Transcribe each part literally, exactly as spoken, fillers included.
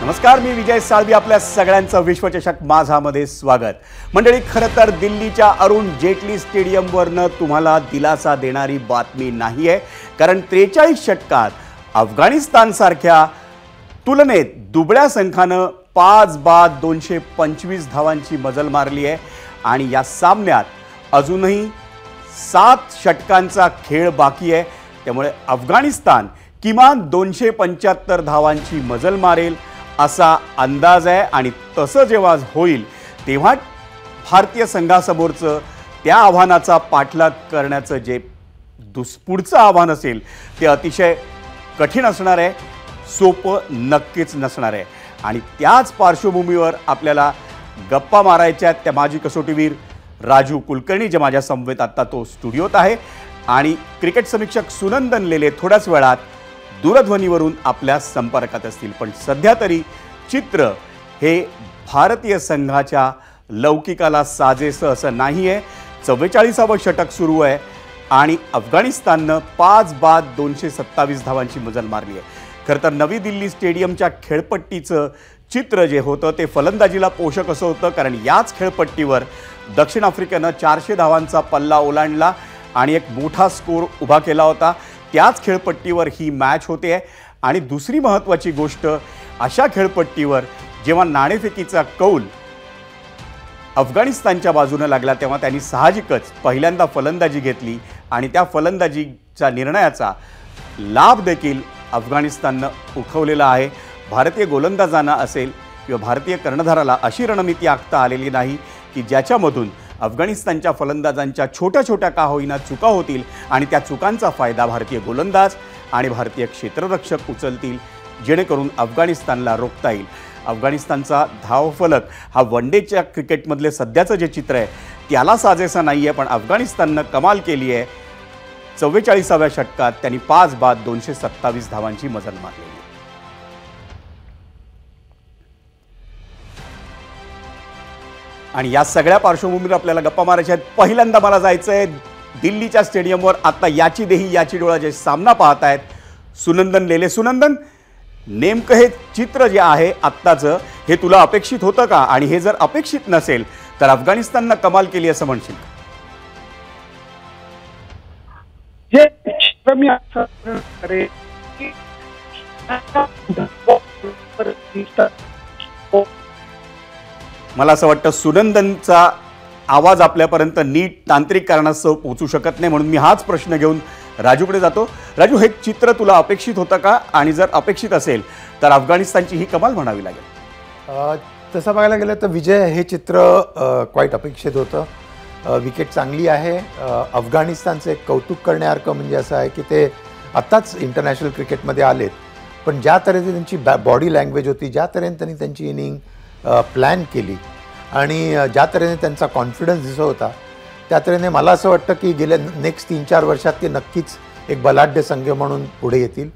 नमस्कार, मी विजय साळवी. आपल्या सगळ्यांचं विश्वचषक माझामध्ये स्वागत. मंडळी, खरं तर दिल्लीच्या अरुण जेटली स्टेडियमवरनं तुम्हाला दिलासा देणारी बातमी नाही आहे, कारण त्रेचाळीस षटकात अफगाणिस्तानसारख्या तुलनेत दुबळ्या संघानं पाच बाद दोनशे पंचवीस धावांची मजल मारली आहे आणि या सामन्यात अजूनही सात षटकांचा खेळ बाकी आहे. त्यामुळे अफगाणिस्तान किमान दोनशे पंच्याहत्तर धावांची मजल मारेल असा अंदाज आहे आणि तसं जेव्हा होईल तेव्हा भारतीय संघासमोरचं त्या आव्हानाचा पाठलाग करण्याचं जे दुसपुढचं आव्हान असेल ते अतिशय कठीण असणार आहे, सोपं नक्कीच नसणार आहे. आणि त्याच पार्श्वभूमीवर आपल्याला गप्पा मारायच्या त्या माजी कसोटीवीर राजू कुलकर्णी, जे माझ्या समवेत आत्ता तो स्टुडिओत आहे, आणि क्रिकेट समीक्षक सुनंदन लेले थोड्याच वेळात दूरध्वनीवरून आपल्या संपर्कात असतील. पण सध्या तरी चित्र हे भारतीय संघाच्या लौकिकाला साजेसं असं नाही आहे. चव्वेचाळीसावं षटक सुरू आहे आणि अफगाणिस्ताननं पाच बाद दोनशे सत्तावीस धावांची मजल मारली आहे. खरं तर नवी दिल्ली स्टेडियमच्या खेळपट्टीचं चित्र जे होतं ते फलंदाजीला पोषक असं होतं, कारण याच खेळपट्टीवर दक्षिण आफ्रिकेनं चारशे धावांचा पल्ला ओलांडला आणि एक मोठा स्कोर उभा केला होता. त्याच खेळपट्टीवर ही मॅच होते आहे. आणि दुसरी महत्त्वाची गोष्ट, अशा खेळपट्टीवर जेव्हा नाणेफेकीचा कौल अफगाणिस्तानच्या बाजूने लागला तेव्हा त्यांनी साहजिकच पहिल्यांदा फलंदाजी घेतली आणि त्या फलंदाजीच्या निर्णयाचा लाभ देखील अफगाणिस्ताननं उठवलेला आहे. भारतीय गोलंदाजांना असेल किंवा भारतीय कर्णधाराला अशी रणनीती आखता आलेली नाही की ज्याच्यामधून अफगाणिस्तानच्या फलंदाजांच्या छोट्या छोट्या का होईना चुका होतील आणि त्या चुकांचा फायदा भारतीय गोलंदाज आणि भारतीय क्षेत्ररक्षक उचलतील, जेणेकरून अफगाणिस्तानला रोखता येईल. अफगाणिस्तानचा धावफलक हा वनडेच्या क्रिकेटमधले सध्याचं जे चित्र आहे त्याला साजेसा नाही आहे, पण अफगाणिस्ताननं कमाल केली आहे. चव्वेचाळीसाव्या षटकात त्यांनी पाच बाद दोनशे सत्तावीस धावांची मजल मारलेली. आणि या सगळ्या पार्श्वभूमीवर आपल्याला गप्पा मारायच्या आहेत. पहिल्यांदा मला जायचं आहे दिल्लीच्या स्टेडियमवर. आता याची देही याची डोळा जे सामना पाहत आहेत सुनंदन लेले. सुनंदन, नेमकं हे चित्र जे आहे आत्ताचं हे तुला अपेक्षित होतं का? आणि हे जर अपेक्षित नसेल तर अफगाणिस्ताननं कमाल केली असं म्हणशील? मी मला असं वाटतं सुनंदनचा आवाज आपल्यापर्यंत नीट तांत्रिक कारणास्तव पोहोचू शकत नाही, म्हणून मी हाच प्रश्न घेऊन राजूकडे जातो. राजू, हे चित्र तुला अपेक्षित होतं का? आणि जर अपेक्षित असेल तर अफगाणिस्तानची ही कमाल म्हणावी लागेल. तसं बघायला गेलं तर विजय, हे चित्र क्वाईट अपेक्षित होतं. विकेट चांगली आहे. अफगाणिस्तानचं एक कौतुक करण्यासारखं म्हणजे असं आहे की ते आत्ताच इंटरनॅशनल क्रिकेटमध्ये आलेत, पण ज्या तऱ्हेने त्यांची बॅ बॉडी लँग्वेज होती, ज्या तऱ्हेने त्यांनी त्यांची इनिंग प्लॅन केली आणि ज्या तऱ्हेने त्यांचा कॉन्फिडन्स दिसत होता, त्या तऱ्हेने मला असं वाटतं की गेल्या नेक्स्ट तीन चार वर्षात ते नक्कीच एक बलाढ्य संघ म्हणून पुढे येतील.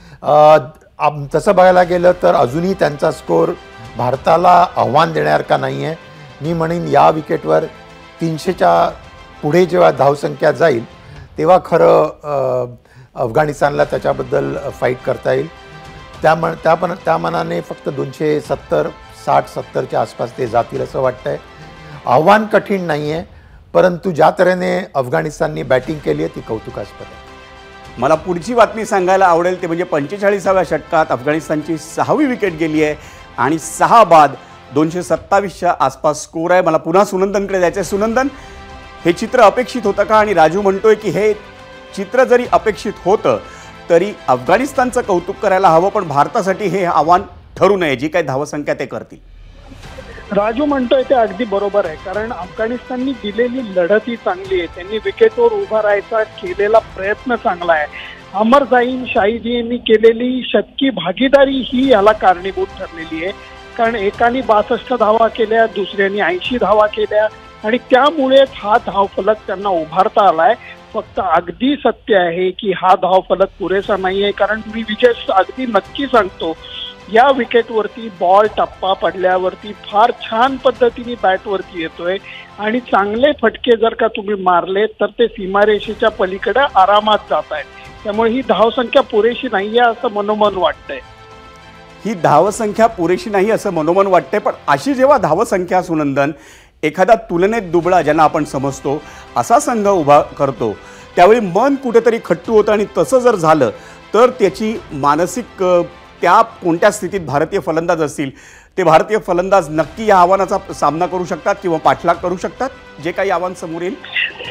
तसं बघायला गेलं तर अजूनही त्यांचा स्कोर भारताला आव्हान देण्यासारखा नाही आहे. मी म्हणेन या विकेटवर तीनशेच्या पुढे जेव्हा धावसंख्या जाईल तेव्हा खरं अफगाणिस्तानला त्याच्याबद्दल फाईट करता येईल. त्या मन त्या पण त्या मनाने फक्त दोनशे सत्तर साठ सत्तरच्या आसपास ते जातील असं वाटतं आहे. आव्हान कठीण नाही आहे, परंतु ज्या तऱ्हेने अफगाणिस्ताननी बॅटिंग केली आहे ती कौतुकास्पद आहे. मला पुढची बातमी सांगायला आवडेल ते म्हणजे पंचेचाळीसाव्या षटकात अफगाणिस्तानची सहावी विकेट गेली आहे आणि सहा बाद दोनशे सत्तावीसच्या आसपास स्कोर आहे. मला पुन्हा सुनंदनकडे जायचं आहे. सुनंदन, हे चित्र अपेक्षित होतं का? आणि राजू म्हणतोय की हे चित्र जरी अपेक्षित होतं तरी अफगाणिस्तानचं कौतुक करायला हवं, पण भारतासाठी हे आव्हान ठरू नये. जी काही धावसंख्या ते करतील. राजू म्हणतोय ते अगदी बरोबर आहे, कारण अफगाणिस्ताननी दिलेली लढत ही चांगली आहे. त्यांनी विकेटवर उभा राहायचा केलेला प्रयत्न चांगला आहे. अमर जाईन शाहीजी यांनी केलेली शतकी भागीदारी ही याला कारणीभूत ठरलेली आहे, कारण एकाने बासष्ट धावा केल्या, दुसऱ्याने ऐंशी धावा केल्या आणि त्यामुळेच हा धावफलक त्यांना उभारता आलाय. फक्त अगदी सत्य आहे की हा धावफलक पुरेसा नाही आहे, कारण मी विजय अगदी नक्की सांगतो, या विकेटवरती बॉल टप्पा पडल्यावरती फार छान पद्धतीने बॅटवरती येतोय आणि चांगले फटके जर का तुम्ही मारले तर ते सीमारेषेच्या पलीकडे आरामात जात आहेत. त्यामुळे ही धावसंख्या पुरेशी नाहीये असं मनोमन वाटतंय. ही धावसंख्या पुरेशी नाही असं मनोमन वाटते, पण अशी जेव्हा धावसंख्या सुनंदन एखादा तुलनेत दुबळा ज्यांना आपण समजतो असा संघ उभा करतो त्यावेळी मन कुठेतरी खट्टू होतं आणि तसं जर झालं तर त्याची मानसिक त्या कोणत्या स्थितीत भारतीय फलंदाज असतील ते भारतीय फलंदाज नक्की या आव्हानाचा सामना करू शकतात किंवा पाठलाग करू शकतात जे काही आव्हान समोर येईल?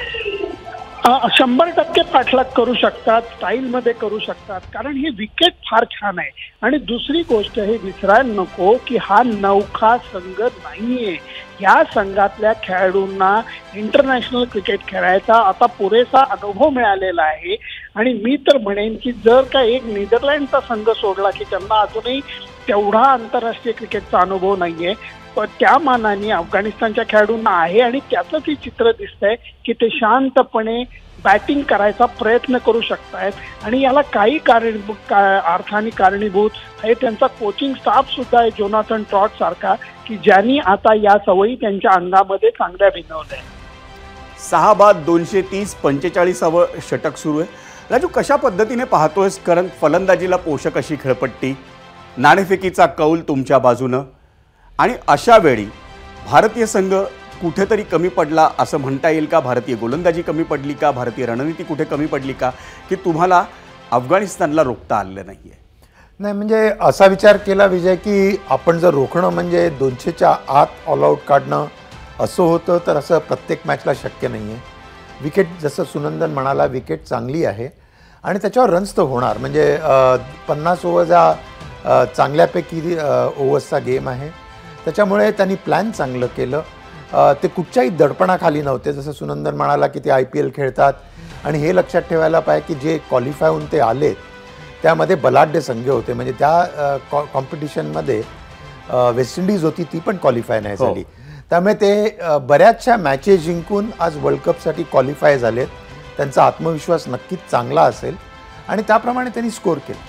शंभर टक्के पाठलाग करू शकतात, स्टाईलमध्ये करू शकतात, कारण ही विकेट फार छान आहे. आणि दुसरी गोष्ट हे विसरायला नको की हा नौखा संघ नाहीये. या संघातल्या खेळाडूंना इंटरनॅशनल क्रिकेट खेळायचा आता पुरेसा अनुभव मिळालेला आहे. आणि मी तर म्हणेन की जर का एक नेदरलँडचा संघ सोडला की त्यांना अजूनही तेवढा आंतरराष्ट्रीय क्रिकेटचा अनुभव नाहीये, पण त्या मानाने अफगाणिस्तानच्या खेळाडूंना आहे. आणि त्याचंच हे चित्र दिसतंय की ते शांतपणे बॅटिंग करायचा प्रयत्न करू शकतायत. आणि याला काही कारणीभूत अर्थाने कारणीभूत आहे त्यांचा कोचिंग स्टाफ सुद्धा आहे, जोनाथन ट्रॉट सारखा, की ज्यांनी आता या सवयी त्यांच्या अंगामध्ये चांगल्या भिनवल्या. सहा बाद दोनशे तीस पंचेचाळीसावं षटक सुरू आहे. राजू, कशा पद्धतीने पाहतोयस? कारण फलंदाजीला पोषक अशी खेळपट्टी, नाणेफेकीचा कौल तुमच्या बाजूनं, आणि अशा वेळी भारतीय संघ कुठेतरी कमी पडला असं म्हणता येईल का? भारतीय गोलंदाजी कमी पडली का? भारतीय रणनीती कुठे कमी पडली का की तुम्हाला अफगाणिस्तानला रोखता आलं नाहीये? नाही, म्हणजे असा विचार केला विजय की आपण जर रोखणं म्हणजे दोनशेच्या आत ऑल आऊट काढणं असं होतं तर असं प्रत्येक मॅचला शक्य नाही आहे. विकेट जसं सुनंदन म्हणाला, विकेट चांगली आहे आणि त्याच्यावर रन्स तर होणार. म्हणजे पन्नास ओव्हरचा चांगल्यापैकी ओव्हर्सचा गेम आहे, त्याच्यामुळे त्यांनी प्लॅन चांगलं केलं. ते कुठच्याही दडपणाखाली नव्हते. जसं सुनंदन म्हणाला की ते आय पी एल खेळतात आणि हे लक्षात ठेवायला पाहिजे की जे क्वालिफाय होऊन ते आले त्यामध्ये बलाढ्य संघ होते. म्हणजे त्या कॉ कॉम्पिटिशनमध्ये वेस्ट इंडिज होती, ती पण क्वालिफाय नाही झाली. त्यामुळे ते बऱ्याचशा मॅचेस जिंकून आज वर्ल्ड कपसाठी क्वालिफाय झालेत. त्यांचा आत्मविश्वास नक्कीच चांगला असेल आणि त्याप्रमाणे त्यांनी स्कोर केला.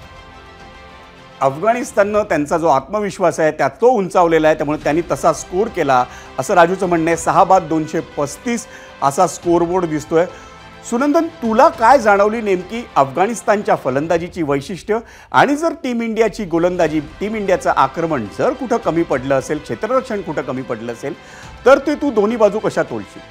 अफगाणिस्ताननं त्यांचा जो आत्मविश्वास आहे त्यात तो उंचावलेला आहे, त्यामुळे त्यांनी तसा स्कोर केला असं राजूचं म्हणणं आहे. सहा बाद दोनशे पस्तीस असा स्कोरबोर्ड दिसतोय. सुनंदन, तुला काय जाणवली नेमकी अफगाणिस्तानच्या फलंदाजीची वैशिष्ट्य? आणि जर टीम इंडियाची गोलंदाजी, टीम इंडियाचं आक्रमण जर कुठं कमी पडलं असेल, क्षेत्ररक्षण कुठं कमी पडलं असेल तर ते तू दोन्ही बाजू कशा तोलशील?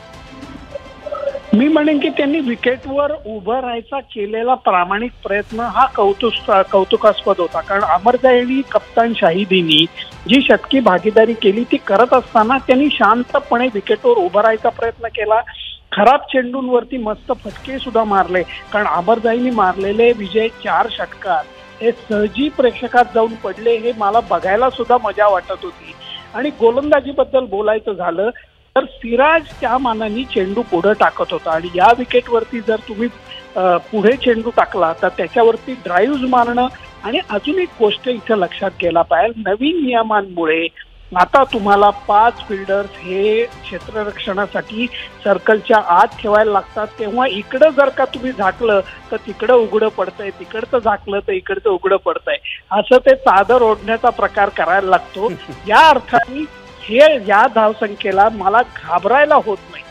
मी म्हणेन की त्यांनी विकेटवर उभं राहायचा केलेला प्रामाणिक प्रयत्न हा कौतुक कौतुकास्पद होता. कारण अमरजा यांनी, कप्तान शाहिदींनी जी शतकी भागीदारी केली ती करत असताना त्यांनी शांतपणे विकेटवर उभं राहायचा प्रयत्न केला. खराब चेंडूंवरती मस्त फटके सुद्धा मारले. कारण अमरजाईंनी मारलेले विजय चार षटकात हे सहजी प्रेक्षकात जाऊन पडले, हे मला बघायला सुद्धा मजा वाटत होती. आणि गोलंदाजीबद्दल बोलायचं झालं तर सिराज त्या मानाने चेंडू पुढे टाकत होता. आणि या विकेटवरती जर तुम्ही पुढे चेंडू टाकला तर त्याच्यावरती ड्राईव्ह मारणं. आणि अजून एक गोष्ट इथं लक्षात घ्यायला पाहिजे, नवीन नियमांमुळे आता तुम्हाला पाच फिल्डर्स हे क्षेत्ररक्षणासाठी सर्कलच्या आत ठेवायला लागतात. तेव्हा इकडं जर का तुम्ही झाकलं तर तिकडं उघडं पडतंय, तिकडचं झाकलं तर इकडचं उघडं पडतंय, असं ते चादर ओढण्याचा प्रकार करायला लागतो. या अर्थाने हे या धावसंख्येला मला घाबरायला होत नाही.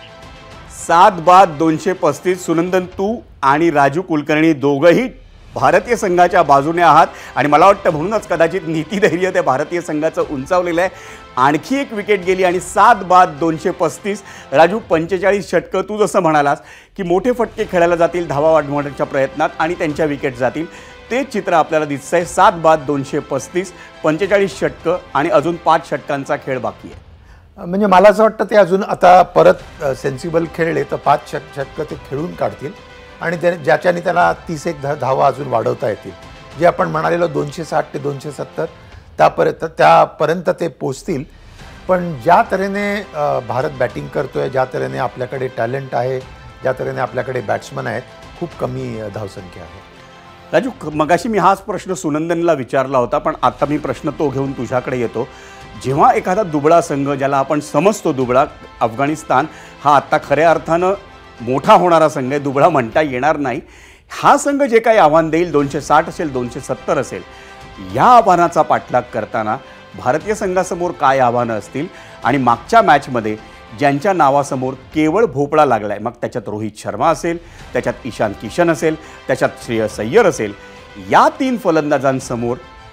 सात बाद दोनशे पस्तीस. सुनंदन, तू आणि राजू कुलकर्णी दोघंही भारतीय संघाच्या बाजूने आहात आणि मला वाटतं म्हणूनच कदाचित नीतिधैर्य त्या भारतीय संघाचं उंचावलेलं आहे. आणखी एक विकेट गेली आणि सात बाद दोनशे पस्तीस. राजू, पंचेचाळीस षटकं, तू जसं म्हणालास की मोठे फटके खेळायला जातील धावा वाढवण्याच्या प्रयत्नात आणि त्यांच्या विकेट जातील, ते चित्र आपल्याला दिसतंय. सात बाद दोनशे पस्तीस, पंचेचाळीस षटकं आणि अजून पाच षटकांचा खेळ बाकी आहे. म्हणजे मला असं वाटतं ते अजून आता परत सेन्सिबल खेळले तर पाच षट षटकं ते खेळून काढतील आणि त्या ज्याच्याने त्यांना तीस एक धा धावा अजून वाढवता येतील. जे आपण म्हणालेलो दोनशे साठ ते दोनशे सत्तर त्यापर्यंत त्यापर्यंत ते पोचतील. पण ज्या तऱ्हेने भारत बॅटिंग करतोय, ज्या तऱ्हेने आपल्याकडे टॅलेंट आहे, ज्या तऱ्हेने आपल्याकडे बॅट्समन आहेत, खूप कमी धावसंख्या आहे. राजू, मगाशी मी हाच प्रश्न सुनंदनला विचारला होता, पण आता मी प्रश्न तो घेऊन तुझ्याकडे येतो. जेव्हा एखादा दुबळा संघ, ज्याला आपण समजतो दुबळा, अफगाणिस्तान हा आत्ता खऱ्या अर्थानं मोठा होणारा संघ आहे, दुबळा म्हणता येणार नाही, हा संघ जे काही आव्हान देईल, दोनशे साठ असेल, दोनशे सत्तर असेल, या आव्हानाचा पाठलाग करताना भारतीय संघासमोर काय आव्हानं असतील? आणि मागच्या मॅचमध्ये ज्यांच्या नावासमोर केवळ भोपळा लागला आहे, मग त्याच्यात रोहित शर्मा असेल, त्याच्यात ईशान किशन असेल, त्याच्यात श्रेयस अय्यर असेल, या तीन फलंदाजांसमोर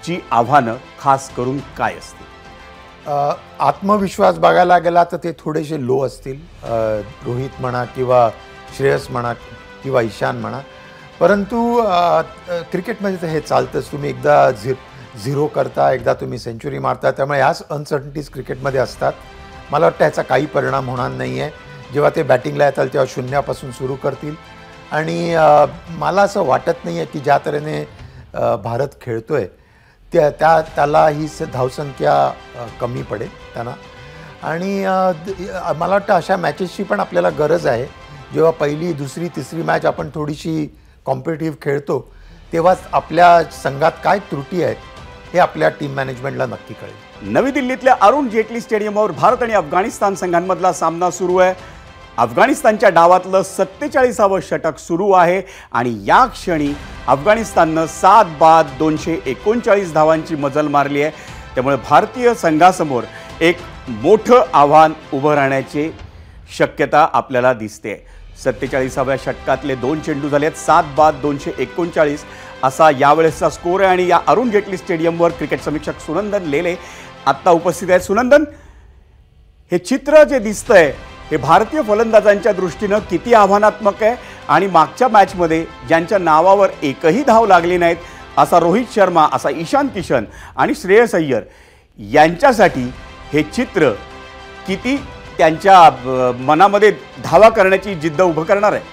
ची आव्हानं खास करून काय असतील? अ, आत्मविश्वास बघायला गेला तर ते थोडेसे लो असतील. अ, रोहित म्हणा किंवा श्रेयस म्हणा किंवा ईशान म्हणा. परंतु अ, क्रिकेटमध्ये तर हे चालतंच. तुम्ही एकदा झि झिरो करता, एकदा तुम्ही सेंचुरी मारता, त्यामुळे ह्याच अनसर्टनिटीज क्रिकेटमध्ये असतात. मला वाटतं याचा काही परिणाम होणार नाही आहे. जेव्हा ते बॅटिंगला येतात तेव्हा शून्यापासून सुरू करतील आणि अ, मला असं वाटत नाही आहे की ज्या तऱ्हेने अ, भारत खेळतोय त्या त्या त्याला ही स धावसंख्या अ, कमी पडेल त्यांना. आणि अ, द- मला वाटतं अशा मॅचेसची पण आपल्याला गरज आहे. जेव्हा पहिली दुसरी तिसरी मॅच आपण थोडीशी कॉम्पिटिटिव्ह खेळतो तेव्हाच आपल्या संघात काय त्रुटी आहेत हे आपल्या टीम मॅनेजमेंटला नक्की कळेल. नवी दिल्लीतल्या अरुण जेटली स्टेडियमवर भारत आणि अफगाणिस्तान संघांमधला सामना सुरू आहे. अफगाणिस्तानच्या डावातलं सत्तेचाळीसावं षटक सुरू आहे आणि या क्षणी अफगाणिस्ताननं सात बाद दोनशे एकोणचाळीस धावांची मजल मारली आहे. त्यामुळे भारतीय संघासमोर एक मोठं आव्हान उभं राहण्याची शक्यता आपल्याला दिसते. सत्तेचाळीसाव्या षटकातले दोन चेंडू झाले आहेत. सात बाद दोनशे एकोणचाळीस असा यावेळेसचा स्कोर आहे आणि या अरुण जेटली स्टेडियमवर क्रिकेट समीक्षक सुनंदन लेले आत्ता उपस्थित आहेत. सुनंदन, हे चित्र जे दिसतंय हे भारतीय फलंदाजांच्या दृष्टीनं किती आव्हानात्मक आहे आणि मागच्या मॅचमध्ये ज्यांच्या नावावर एकही धाव लागली नाहीत असा रोहित शर्मा, असा ईशान किशन आणि श्रेयस अय्यर यांच्यासाठी हे चित्र किती त्यांच्या अ, मनामध्ये धावा करण्याची जिद्द उभं करणार आहे?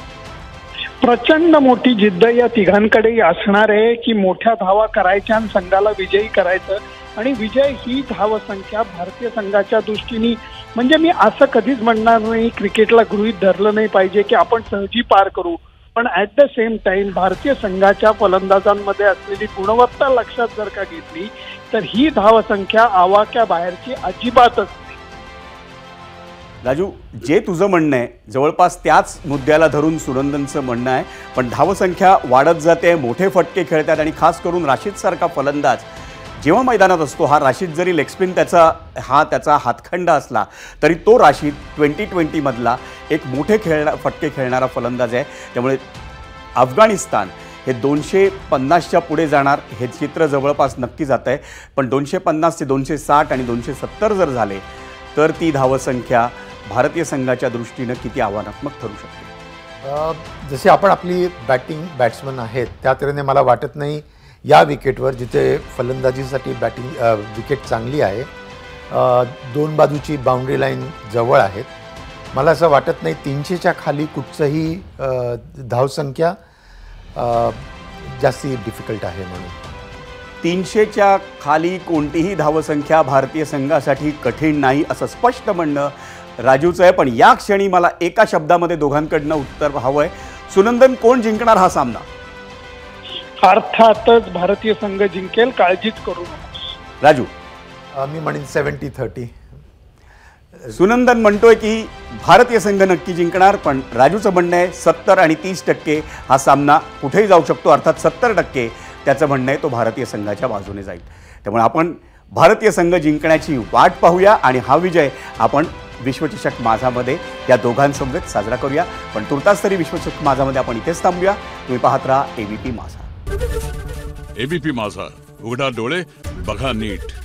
प्रचंड मोठी जिद्द या तिघांकडेही असणार आहे की मोठ्या धावा करायच्या आणि संघाला विजयी करायचं. आणि विजय ही धावसंख्या भारतीय संघाच्या दृष्टीने, म्हणजे मी असं कधीच म्हणणार नाही क्रिकेटला गृहीत धरलं नाही पाहिजे की आपण सहजी पार करू, पण ॲट द सेम टाइम भारतीय संघाच्या फलंदाजांमध्ये असलेली गुणवत्ता लक्षात जर का घेतली तर ही धावसंख्या आवाक्या बाहेरची अजिबातच नाही. राजू, जे तुझं म्हणणं आहे जवळपास त्याच मुद्द्याला धरून सुनंदनचं म्हणणं आहे. पण धावसंख्या वाढत जाते, मोठे फटके खेळतात आणि खास करून राशीदसारखा फलंदाज जेव्हा मैदानात असतो, हा राशीद जरी लेगस्पिन त्याचा हा त्याचा हातखंडा असला तरी तो राशीद ट्वेंटी ट्वेंटीमधला एक मोठे खेळणा फटके खेळणारा फलंदाज आहे. त्यामुळे अफगाणिस्तान हे दोनशे पन्नासच्या पुढे जाणार हे चित्र जवळपास नक्की जात आहे. पण दोनशे पन्नास ते दोनशे साठ आणि दोनशे सत्तर जर झाले तर ती धावसंख्या भारतीय संघाच्या दृष्टीनं किती आव्हानात्मक ठरू शकते? अ, जसे आपण आपली बॅटिंग बॅट्समन आहेत त्या तऱ्हेने मला वाटत नाही या विकेटवर, जिथे फलंदाजीसाठी बॅटिंग विकेट चांगली आहे, अ, दोन बाजूची बाउंड्री लाईन जवळ आहेत, मला असं वाटत नाही तीनशेच्या खाली कुठचंही अ, धावसंख्या अ, जास्ती डिफिकल्ट आहे म्हणून. तीनशेच्या खाली कोणतीही धावसंख्या भारतीय संघासाठी कठीण नाही असं स्पष्ट म्हणणं राजूचं आहे. पण या क्षणी मला एका शब्दामध्ये दोघांकडनं उत्तर हवं आहे. सुनंदन, कोण जिंकणार हा सामना? अर्थातच भारतीय संघ जिंकेल, काळजीच करू नकोस. राजू? अ, मी म्हणेन सेवन्टी थर्टी. सुनंदन म्हणतोय की भारतीय संघ नक्की जिंकणार, पण राजूचं म्हणणं आहे सत्तर आणि तीस टक्के हा सामना कुठेही जाऊ शकतो. अर्थात सत्तर टक्के त्याचं म्हणणं आहे तो भारतीय संघाच्या बाजूने जाईल. त्यामुळे आपण भारतीय संघ जिंकण्याची वाट पाहूया आणि हा विजय आपण विश्वचषक माझामध्ये या दोघांसमवेत साजरा करूया. पण तुर्तास तरी विश्वचषक माझामध्ये आपण इथेच थांबूया. तुम्ही पाहत राहा एबीपी माझा. एबीपी माझा, उघडा डोळे बघा नीट.